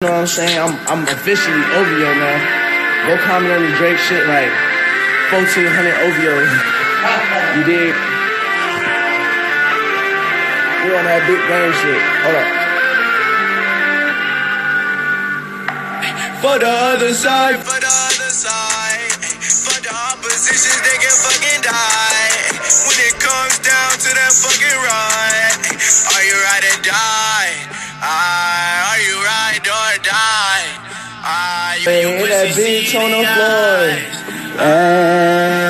You know what I'm saying? I'm officially OVO now. Go comment on the Drake shit like 1400 OVO. You dig? We on that big game shit. Hold up. For the other side. For the other side. For the opposition, they can fucking die. When it comes down to that fucking ride, are you ride or die? Are you ride or die? Hey, that beat on the floor.